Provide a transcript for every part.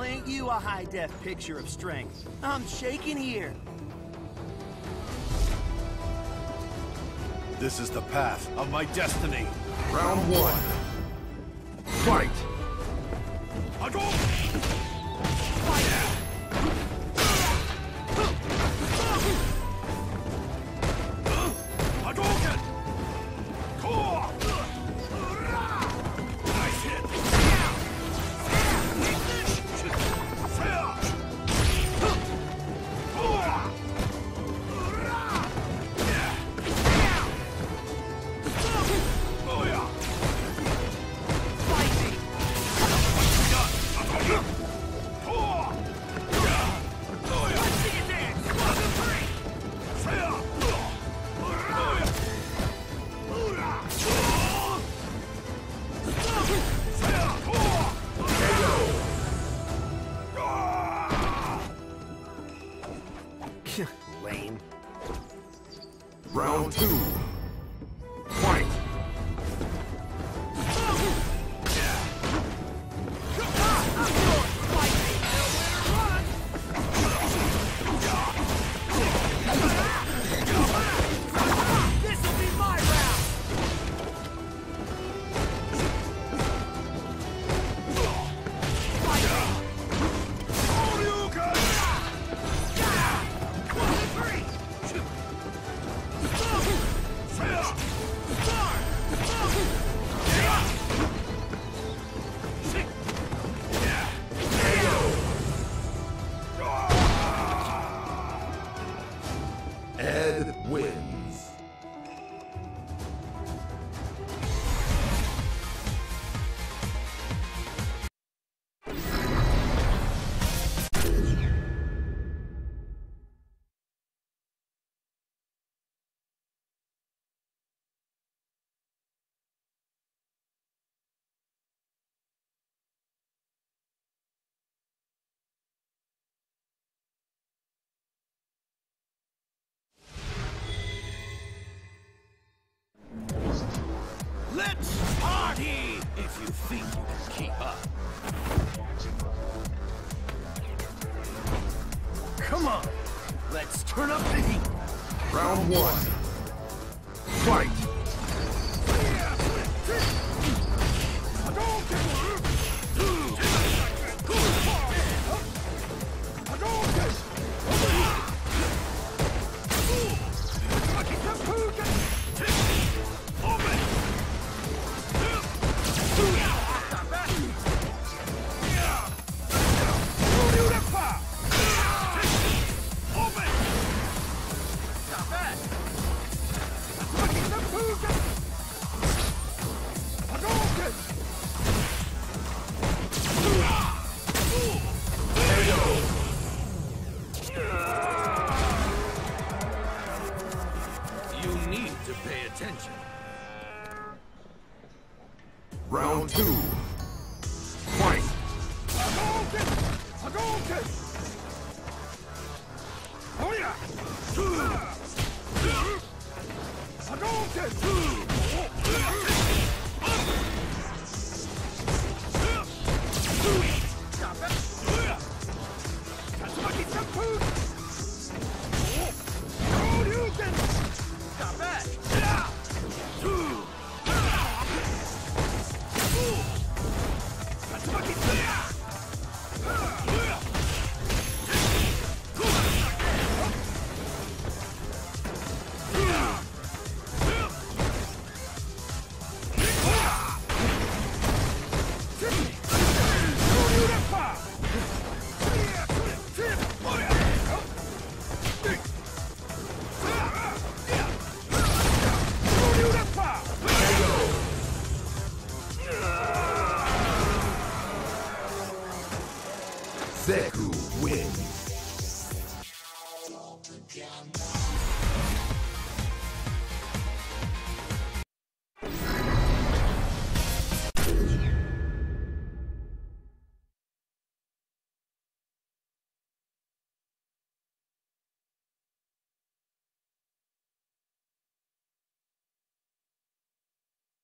Well, ain't you a high-def picture of strength? I'm shaking here. This is the path of my destiny. Round one. Fight! Lame. Round two. Fight! This'll be my round! Ed wins. Let's party! If you think you can keep up. Come on! Let's turn up the heat! Round one. Fight! You need to pay attention. Round two. Fight! Zeku wins.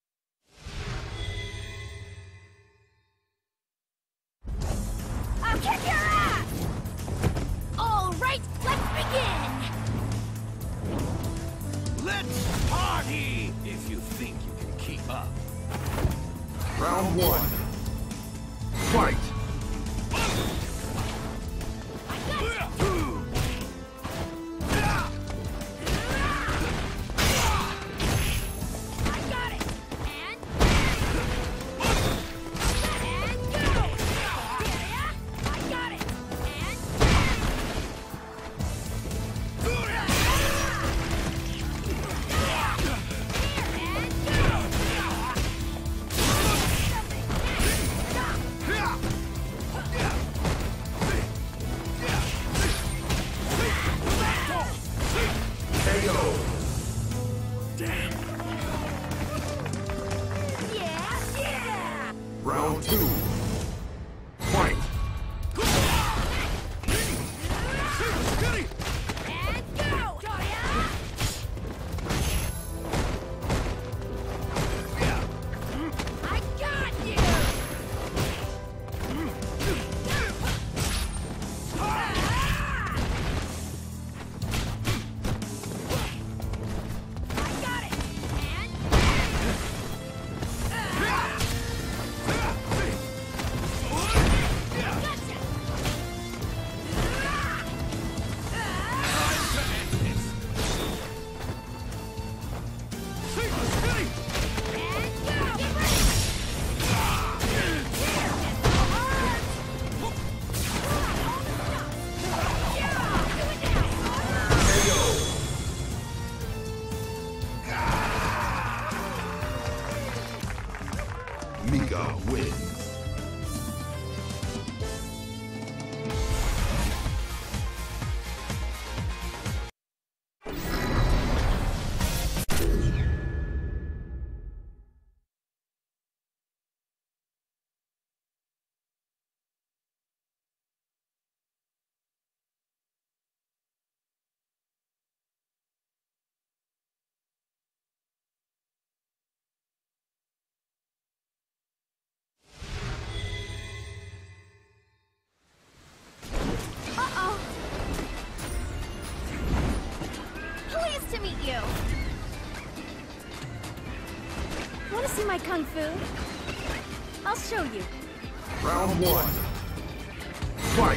Okay, begin! Let's party if you think you can keep up. Round 1. Fight! Round 2. Fight! And go! I got you! I got it! Mika wins. Uh-oh. Pleased to meet you. Want to see my kung fu? I'll show you. Round 1. Fight!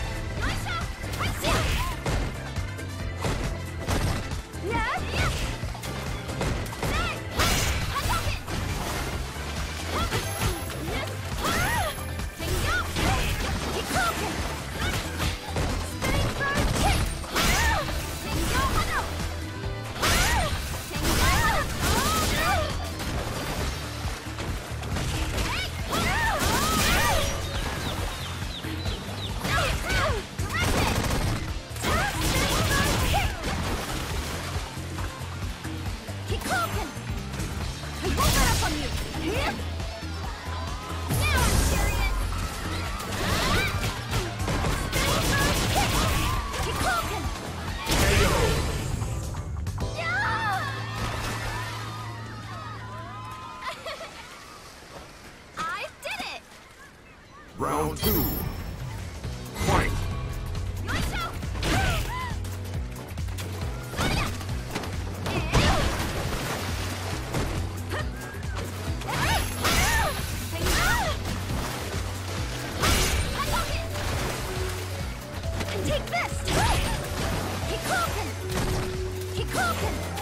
Round 2. Fight! Take this! Keep cooking! Keep cooking!